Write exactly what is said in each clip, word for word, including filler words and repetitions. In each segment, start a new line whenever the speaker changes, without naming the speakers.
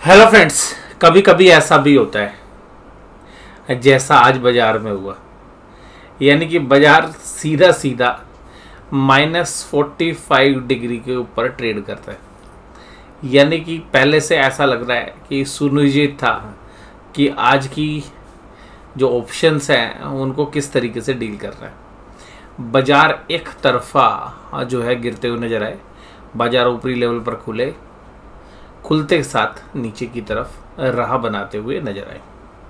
Hello friends, कभी कभी ऐसा भी होता है जैसा आज बाजार में हुआ। यानी कि बाजार सीधा सीधा माइनस फोर्टी फाइव डिग्री के ऊपर ट्रेड करता है। यानी कि पहले से ऐसा लग रहा है कि सुनिश्चित था कि आज की जो ऑप्शंस हैं उनको किस तरीके से डील कर रहा है। बाजार एक तरफा जो है गिरते हुए नजर आए। बाजार ऊपरी लेवल पर खुले, खुलते के साथ नीचे की तरफ राह बनाते हुए नजर आए।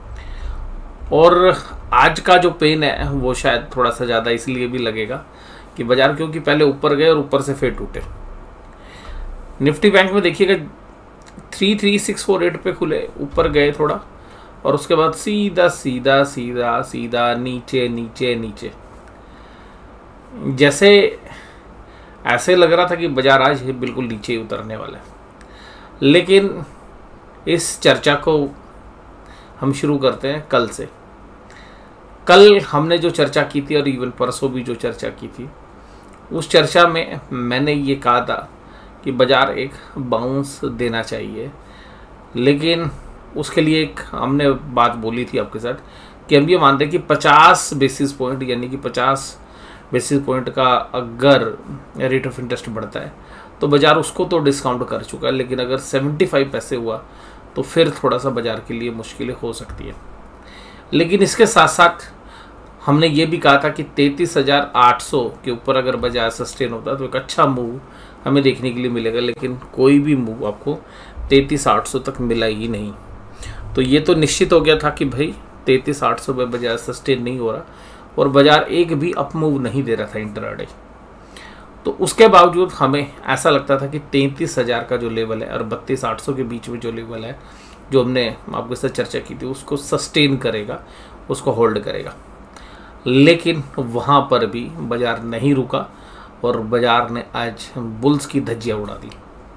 और आज का जो पेन है वो शायद थोड़ा सा ज़्यादा इसलिए भी लगेगा कि बाजार क्योंकि पहले ऊपर गए और ऊपर से फिर टूटे। निफ्टी बैंक में देखिएगा three three six four eight पे खुले, ऊपर गए थोड़ा और उसके बाद सीधा सीधा सीधा सीधा नीचे नीचे नीचे। जैसे ऐसे लग रहा था कि बाजार आज बिल्कुल नीचे ही उतरने वाला है। लेकिन इस चर्चा को हम शुरू करते हैं कल से। कल हमने जो चर्चा की थी और इवन परसों भी जो चर्चा की थी, उस चर्चा में मैंने ये कहा था कि बाजार एक बाउंस देना चाहिए। लेकिन उसके लिए एक हमने बात बोली थी आपके साथ कि हम ये मानते हैं कि पचास बेसिस पॉइंट यानी कि पचास बेसिस पॉइंट का अगर रेट ऑफ इंटरेस्ट बढ़ता है तो बाजार उसको तो डिस्काउंट कर चुका है। लेकिन अगर पचहत्तर पैसे हुआ तो फिर थोड़ा सा बाजार के लिए मुश्किलें हो सकती है। लेकिन इसके साथ साथ हमने ये भी कहा था कि तैंतीस हज़ार आठ सौ के ऊपर अगर बाजार सस्टेन होता है तो एक अच्छा मूव हमें देखने के लिए मिलेगा। लेकिन कोई भी मूव आपको तैंतीस आठ सौ तक मिला ही नहीं। तो ये तो निश्चित हो गया था कि भाई तैंतीस आठ सौ पे बाजार सस्टेन नहीं हो रहा और बाजार एक भी अप मूव नहीं दे रहा था इंट्राडे। तो उसके बावजूद हमें ऐसा लगता था कि तैंतीस हज़ार का जो लेवल है और बत्तीस आठ सौ के बीच में जो लेवल है, जो हमने आपके साथ चर्चा की थी, उसको सस्टेन करेगा, उसको होल्ड करेगा। लेकिन वहाँ पर भी बाजार नहीं रुका और बाजार ने आज बुल्स की धज्जियाँ उड़ा दी।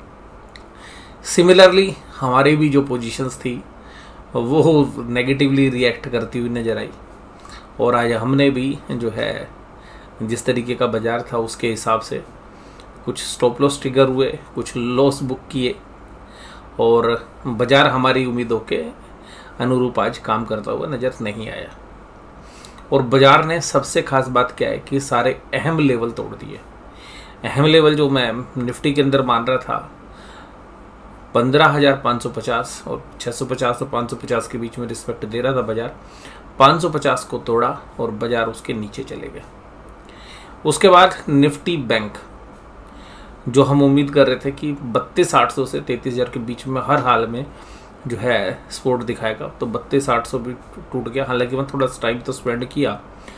सिमिलरली हमारी भी जो पोजीशंस थी वो नेगेटिवली रिएक्ट करती हुई नजर आई और आज हमने भी जो है जिस तरीके का बाजार था उसके हिसाब से कुछ स्टॉप लॉस ट्रिगर हुए, कुछ लॉस बुक किए और बाजार हमारी उम्मीदों के अनुरूप आज काम करता हुआ नज़र नहीं आया। और बाजार ने सबसे खास बात क्या है कि सारे अहम लेवल तोड़ दिए। अहम लेवल जो मैं निफ्टी के अंदर मान रहा था पंद्रह हज़ार पाँच सौ पचास और छः सौ पचास और पाँच सौ पचास के बीच में रिस्पेक्ट दे रहा था बाजार, पाँच सौ पचास को तोड़ा और बाजार उसके नीचे चले गए। उसके बाद निफ्टी बैंक जो हम उम्मीद कर रहे थे कि बत्तीस आठ सौ से तैंतीस हज़ार के बीच में हर हाल में जो है सपोर्ट दिखाएगा, तो बत्तीस आठ सौ भी टूट गया। हालांकि मैं थोड़ा टाइम तो स्पेंड किया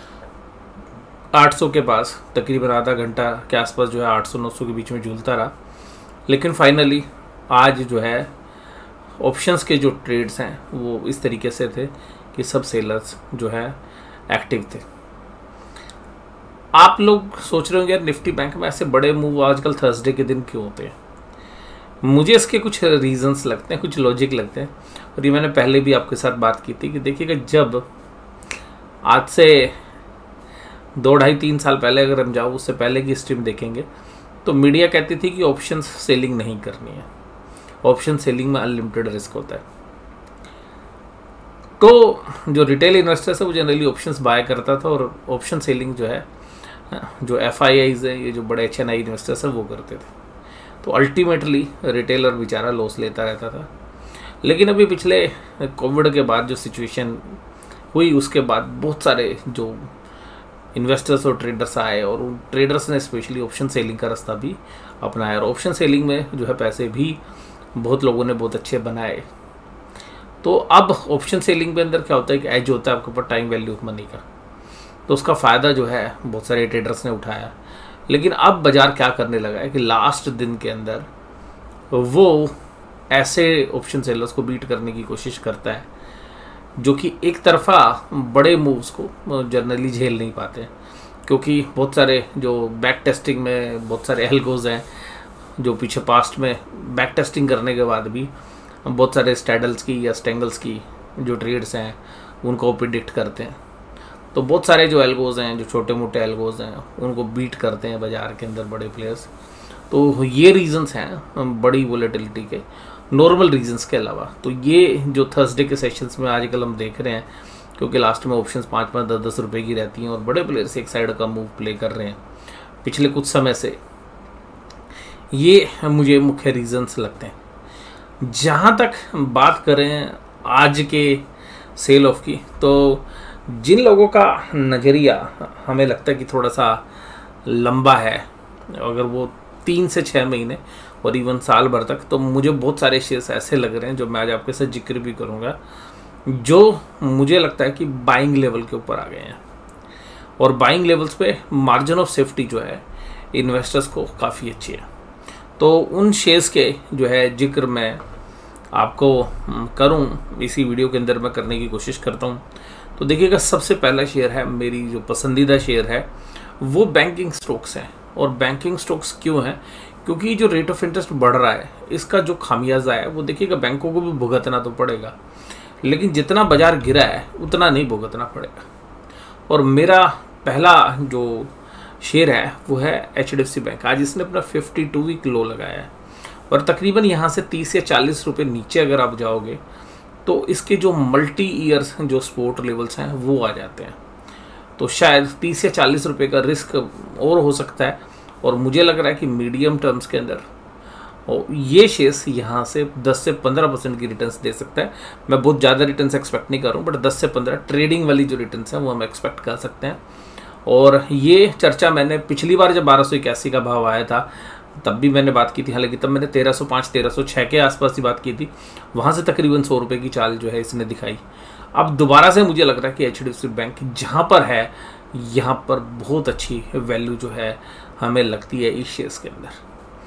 आठ सौ के पास, तकरीबन आधा घंटा के आसपास जो है आठ सौ नौ सौ के बीच में झूलता रहा। लेकिन फाइनली आज जो है ऑप्शंस के जो ट्रेड्स हैं वो इस तरीके से थे कि सब सेलर्स जो है एक्टिव थे। आप लोग सोच रहे होंगे यार निफ्टी बैंक में ऐसे बड़े मूव आजकल थर्सडे के दिन क्यों होते हैं। मुझे इसके कुछ रीजंस लगते हैं, कुछ लॉजिक लगते हैं और ये मैंने पहले भी आपके साथ बात की थी कि देखिएगा जब आज से दो ढाई तीन साल पहले अगर हम जाओ उससे पहले की स्ट्रीम देखेंगे तो मीडिया कहती थी कि ऑप्शन सेलिंग नहीं करनी है, ऑप्शन सेलिंग में अनलिमिटेड रिस्क होता है। तो जो रिटेल इन्वेस्टर्स है वो जनरली ऑप्शंस बाय करता था और ऑप्शन सेलिंग जो है जो एफ आई आईज है, ये जो बड़े एच एन आई इन्वेस्टर्स हैं वो करते थे। तो अल्टीमेटली रिटेलर बेचारा लॉस लेता रहता था। लेकिन अभी पिछले कोविड के बाद जो सिचुएशन हुई उसके बाद बहुत सारे जो इन्वेस्टर्स और ट्रेडर्स आए और उन ट्रेडर्स ने स्पेशली ऑप्शन सेलिंग का रास्ता भी अपनाया और ऑप्शन सेलिंग में जो है पैसे भी बहुत लोगों ने बहुत अच्छे बनाए। तो अब ऑप्शन सेलिंग के अंदर क्या होता है कि एज होता है आपके ऊपर टाइम वैल्यू मनी का, तो उसका फ़ायदा जो है बहुत सारे ट्रेडर्स ने उठाया। लेकिन अब बाजार क्या करने लगा है कि लास्ट दिन के अंदर वो ऐसे ऑप्शन सेलर्स को बीट करने की कोशिश करता है जो कि एक तरफा बड़े मूव्स को जनरली झेल नहीं पाते, क्योंकि बहुत सारे जो बैक टेस्टिंग में बहुत सारे एल्गोज हैं जो पीछे पास्ट में बैक टेस्टिंग करने के बाद भी बहुत सारे स्टैडल्स की या स्टेंगल्स की जो ट्रेड्स हैं उनको प्रिडिक्ट करते हैं। तो बहुत सारे जो एल्गोज हैं, जो छोटे मोटे एल्गोज हैं, उनको बीट करते हैं बाजार के अंदर बड़े प्लेयर्स। तो ये रीजंस हैं बड़ी वोलेटिलिटी के नॉर्मल रीजंस के अलावा। तो ये जो थर्सडे के सेशंस में आजकल हम देख रहे हैं, क्योंकि लास्ट में ऑप्शंस पाँच पाँच दस दस रुपए की रहती हैं और बड़े प्लेयर्स एक साइड का मूव प्ले कर रहे हैं पिछले कुछ समय से, ये मुझे मुख्य रीजंस लगते हैं। जहाँ तक बात करें आज के सेल ऑफ की, तो जिन लोगों का नज़रिया हमें लगता है कि थोड़ा सा लंबा है, अगर वो तीन से छः महीने और इवन साल भर तक, तो मुझे बहुत सारे शेयर्स ऐसे लग रहे हैं जो मैं आज आपके साथ जिक्र भी करूँगा, जो मुझे लगता है कि बाइंग लेवल के ऊपर आ गए हैं। और बाइंग लेवल्स पे मार्जिन ऑफ सेफ्टी जो है इन्वेस्टर्स को काफ़ी अच्छी है। तो उन शेयर्स के जो है जिक्र मैं आपको करूं, इसी वीडियो के अंदर मैं करने की कोशिश करता हूं। तो देखिएगा, सबसे पहला शेयर है, मेरी जो पसंदीदा शेयर है वो बैंकिंग स्टॉक्स है। और बैंकिंग स्टॉक्स क्यों है? क्योंकि जो रेट ऑफ इंटरेस्ट बढ़ रहा है, इसका जो खामियाजा है वो देखिएगा बैंकों को भी भुगतना तो पड़ेगा, लेकिन जितना बाजार गिरा है उतना नहीं भुगतना पड़ेगा। और मेरा पहला जो शेयर है वो है H D F C bank. आज इसने अपना फिफ्टी टू वीक लो लगाया है और तकरीबन यहाँ से तीस या चालीस रुपए नीचे अगर आप जाओगे तो इसके जो मल्टी ईयर्स जो सपोर्ट लेवल्स हैं वो आ जाते हैं। तो शायद तीस या चालीस रुपए का रिस्क और हो सकता है, और मुझे लग रहा है कि मीडियम टर्म्स के अंदर और ये शेयर्स यहाँ से दस से पंद्रह परसेंट की रिटर्न्स दे सकता है। मैं बहुत ज़्यादा रिटर्न्स एक्सपेक्ट नहीं कर रहा हूँ, बट दस से पंद्रह ट्रेडिंग वाली जो रिटर्न्स हैं वो हम एक्सपेक्ट कर सकते हैं। और ये चर्चा मैंने पिछली बार जब बारह सौ इक्यासी का भाव आया था तब भी मैंने बात की थी, हालांकि तब मैंने तेरह सौ पाँच तेरह सौ छः के आसपास ही बात की थी। वहाँ से तकरीबन सौ रुपये की चाल जो है इसने दिखाई। अब दोबारा से मुझे लग रहा है कि H D F C bank जहाँ पर है, यहाँ पर बहुत अच्छी वैल्यू जो है हमें लगती है इस शेयर्स के अंदर।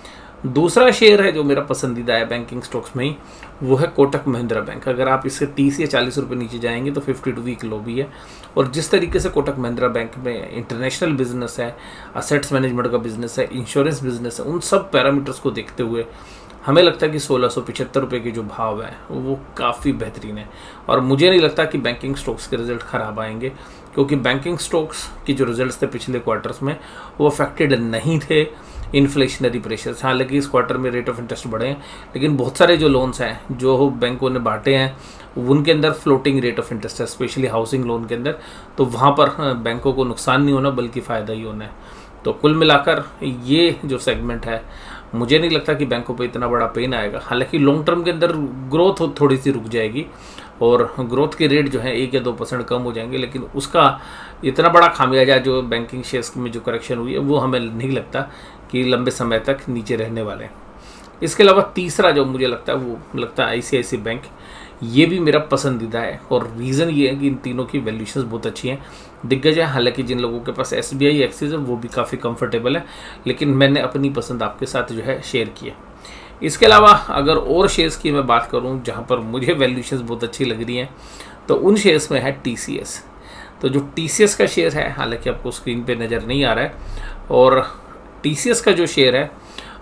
दूसरा शेयर है जो मेरा पसंदीदा है बैंकिंग स्टॉक्स में ही, वो है कोटक महिंद्रा बैंक। अगर आप इससे तीस या चालीस रुपए नीचे जाएंगे तो फिफ्टी टू वीक लो भी है। और जिस तरीके से कोटक महिंद्रा बैंक में इंटरनेशनल बिजनेस है, असेट्स मैनेजमेंट का बिजनेस है, इंश्योरेंस बिजनेस है, उन सब पैरामीटर्स को देखते हुए हमें लगता है कि सोलह सौ पिछहत्तर रुपये के जो भाव है वो काफ़ी बेहतरीन है। और मुझे नहीं लगता कि बैंकिंग स्टॉक्स के रिजल्ट ख़राब आएंगे, क्योंकि बैंकिंग स्टॉक्स की जो रिजल्ट्स थे पिछले क्वार्टर्स में वो अफेक्टेड नहीं थे इन्फ्लेशनरी प्रेशर्स। हालांकि इस क्वार्टर में रेट ऑफ इंटरेस्ट बढ़े हैं, लेकिन बहुत सारे जो लोन्स हैं जो बैंकों ने बांटे हैं उनके अंदर फ्लोटिंग रेट ऑफ इंटरेस्ट है, स्पेशली हाउसिंग लोन के अंदर। तो वहाँ पर बैंकों को नुकसान नहीं होना बल्कि फ़ायदा ही होना है। तो कुल मिलाकर ये जो सेगमेंट है, मुझे नहीं लगता कि बैंकों पे इतना बड़ा पेन आएगा। हालांकि लॉन्ग टर्म के अंदर ग्रोथ थोड़ी सी रुक जाएगी और ग्रोथ के रेट जो है एक या दो परसेंट कम हो जाएंगे, लेकिन उसका इतना बड़ा खामियाजा जो बैंकिंग शेयर्स में जो करेक्शन हुई है वो हमें नहीं लगता कि लंबे समय तक नीचे रहने वाले हैं। इसके अलावा तीसरा जो मुझे लगता है वो लगता है आई सी आई सी आई बैंक। ये भी मेरा पसंदीदा है और रीज़न ये है कि इन तीनों की वैल्यूशंस बहुत अच्छी हैं, दिग्गज है। हालांकि जिन लोगों के पास एस बी आई एक्सिस है वो भी काफ़ी कंफर्टेबल है, लेकिन मैंने अपनी पसंद आपके साथ जो है शेयर की है। इसके अलावा अगर और शेयर्स की मैं बात करूं जहां पर मुझे वैल्यूशंस बहुत अच्छी लग रही हैं, तो उन शेयर्स में है टी सी एस। तो जो टी सी एस का शेयर है, हालांकि आपको स्क्रीन पे नज़र नहीं आ रहा है, और टी सी एस का जो शेयर है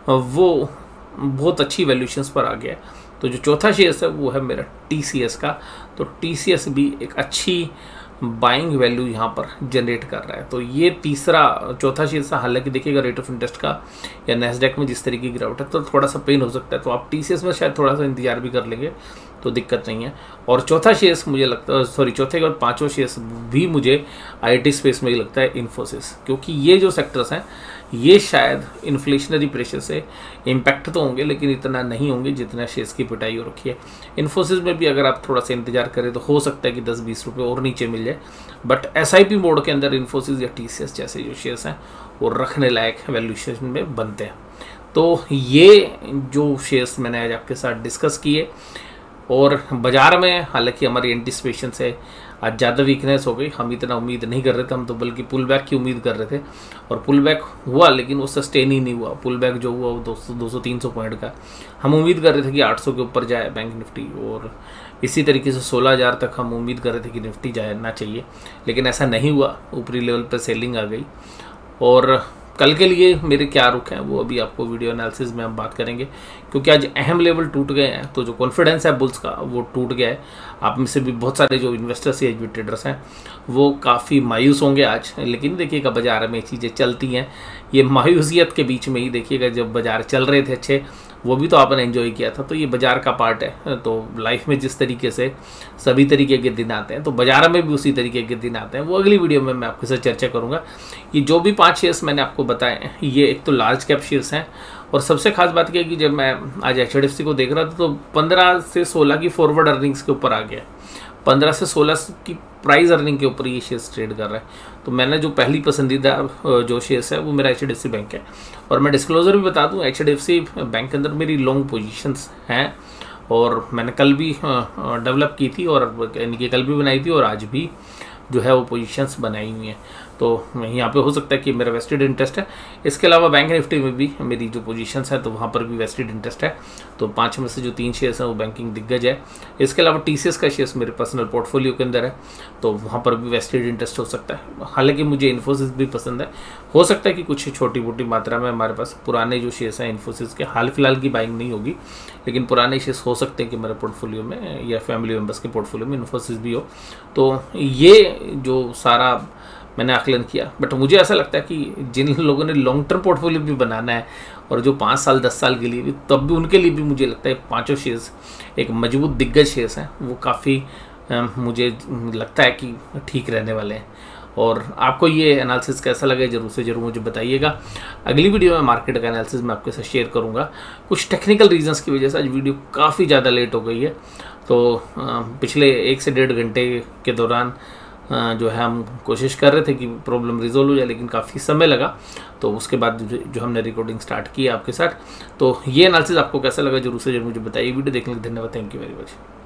वो बहुत अच्छी वैल्यूशंस पर आ गया है। तो जो चौथा शेयर है वो है मेरा टी सी एस का। तो टी सी एस भी एक अच्छी बाइंग वैल्यू यहाँ पर जनरेट कर रहा है। तो ये तीसरा चौथा शेयर था। हालांकि देखिएगा रेट ऑफ इंटरेस्ट का या नैस्डैक में जिस तरीके की गिरावट है तो थोड़ा सा पेन हो सकता है, तो आप टी सी एस में शायद थोड़ा सा इंतजार भी कर लेंगे तो दिक्कत नहीं है। और चौथा शेयर्स मुझे लगता है, सॉरी चौथे के बाद पाँचों शेयर्स भी मुझे आई टी स्पेस में ही लगता है इन्फोसिस, क्योंकि ये जो सेक्टर्स हैं ये शायद इन्फ्लेशनरी प्रेशर से इम्पैक्ट तो होंगे लेकिन इतना नहीं होंगे जितना शेयर्स की पिटाई हो रखी है। इन्फोसिस में भी अगर आप थोड़ा सा इंतजार करें तो हो सकता है कि दस बीस रुपये और नीचे मिल जाए, but S I P mode के अंदर इन्फोसिस या टी सी एस जैसे जो शेयर्स हैं वो रखने लायक वैल्यूएशन में बनते हैं। तो ये जो शेयर्स मैंने आज आपके साथ डिस्कस किए, और बाज़ार में हालांकि हमारी एंटिसिपेशन से आज ज़्यादा वीकनेस हो गई। हम इतना उम्मीद नहीं कर रहे थे, हम तो बल्कि पुल बैक की उम्मीद कर रहे थे, और पुल बैक हुआ लेकिन वो सस्टेन ही नहीं हुआ। पुल बैक जो हुआ वो दो सौ दो सौ तीन सौ पॉइंट का। हम उम्मीद कर रहे थे कि आठ सौ के ऊपर जाए बैंक निफ्टी, और इसी तरीके से सोलह हज़ार तक हम उम्मीद कर रहे थे कि निफ्टी जाना चाहिए, लेकिन ऐसा नहीं हुआ। ऊपरी लेवल पर सेलिंग आ गई। और कल के लिए मेरे क्या रुख हैं वो अभी आपको वीडियो एनालिसिस में हम बात करेंगे, क्योंकि आज अहम लेवल टूट गए हैं। तो जो कॉन्फिडेंस है बुल्स का वो टूट गया है। आप में से भी बहुत सारे जो इन्वेस्टर्स या ट्रेडर्स हैं वो काफ़ी मायूस होंगे आज, लेकिन देखिएगा बाजार में चीज़ें चलती हैं। ये मायूसियत के बीच में ही देखिएगा जब बाजार चल रहे थे अच्छे, वो भी तो आपने एंजॉय किया था। तो ये बाजार का पार्ट है। तो लाइफ में जिस तरीके से सभी तरीके के दिन आते हैं तो बाजार में भी उसी तरीके के दिन आते हैं, वो अगली वीडियो में मैं आपके साथ चर्चा करूँगा। ये जो भी पाँच शेयर्स मैंने आपको बताए ये एक तो लार्ज कैप शेयर्स हैं, और सबसे खास बात यह है कि जब मैं आज एच डी एफ सी को देख रहा था तो पंद्रह से सोलह की फॉरवर्ड अर्निंग्स के ऊपर आ गया, पंद्रह से सोलह की प्राइस अर्निंग के ऊपर ये शेयर्स ट्रेड कर रहे हैं। तो मैंने जो पहली पसंदीदा जो शेयर्स है वो मेरा H D F C bank है। और मैं डिस्क्लोजर भी बता दूं, H D F C bank के अंदर मेरी लॉन्ग पोजीशंस हैं, और मैंने कल भी डेवलप की थी, और यानी कि कल भी बनाई थी, और आज भी जो है वो पोजीशंस बनाई हुई हैं। तो यहाँ पे हो सकता है कि मेरा वेस्टेड इंटरेस्ट है। इसके अलावा बैंक निफ्टी में भी मेरी जो पोजीशंस है तो वहाँ पर भी वेस्टेड इंटरेस्ट है। तो पाँच में से जो तीन शेयर्स हैं वो बैंकिंग दिग्गज है। इसके अलावा टीसीएस का शेयर्स मेरे पर्सनल पोर्टफोलियो के अंदर है, तो वहाँ पर भी वेस्टेड इंटरेस्ट हो सकता है। हालांकि मुझे इन्फोसिस भी पसंद है। हो सकता है कि कुछ छोटी मोटी मात्रा में हमारे पास पुराने जो शेयर्स हैं इन्फोसिस के, हाल फिलहाल की बाइंग नहीं होगी, लेकिन पुराने शेयर्स हो सकते हैं कि मेरे पोर्टफोलियो में या फैमिली मेम्बर्स के पोर्टफोलियो में इन्फोसिस भी हो। तो ये जो सारा मैंने आकलन किया, बट मुझे ऐसा लगता है कि जिन लोगों ने लॉन्ग टर्म पोर्टफोलियो भी बनाना है और जो पाँच साल दस साल के लिए भी, तब भी उनके लिए भी मुझे लगता है पांचों शेयर्स एक मजबूत दिग्गज शेयर्स हैं, वो काफ़ी मुझे लगता है कि ठीक रहने वाले हैं। और आपको ये एनालिसिस कैसा लगे जरूर से जरूर मुझे बताइएगा। अगली वीडियो में मार्केट का एनालिसिस मैं आपके साथ शेयर करूंगा। कुछ टेक्निकल रीजंस की वजह से आज वीडियो काफ़ी ज़्यादा लेट हो गई है, तो पिछले एक से डेढ़ घंटे के दौरान जो है हम कोशिश कर रहे थे कि प्रॉब्लम रिजोल्व हो जाए, लेकिन काफ़ी समय लगा। तो उसके बाद जो हमने रिकॉर्डिंग स्टार्ट की आपके साथ। तो ये एनालिसिस आपको कैसा लगा जरूर से जरूर मुझे बताइए। वीडियो देखने के लिए धन्यवाद। Thank you very much.